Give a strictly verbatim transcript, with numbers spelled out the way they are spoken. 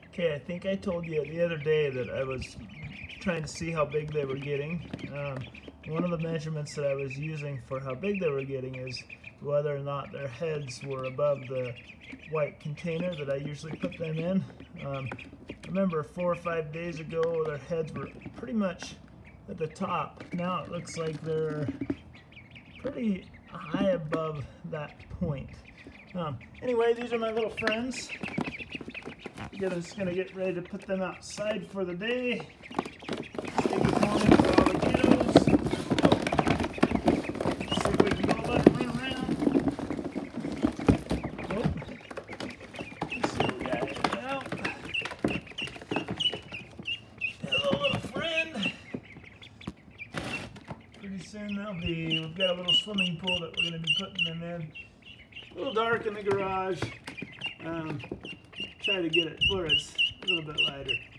Okay, I think I told you the other day that I was trying to see how big they were getting. Um, one of the measurements that I was using for how big they were getting is whether or not their heads were above the white container that I usually put them in. Um, I remember four or five days ago their heads were pretty much at the top. Now it looks like they're pretty high above that point. Um, anyway, these are my little friends. I'm just going to get ready to put them outside for the day. Say good morning to all the kiddos. See if we can go let them run around. Oh. Let's see what we got here now. Hello, little friend. Pretty soon they'll be, we've got a little swimming pool that we're going to be putting them in. A little dark in the garage. Um, try to get it where it's a little bit lighter.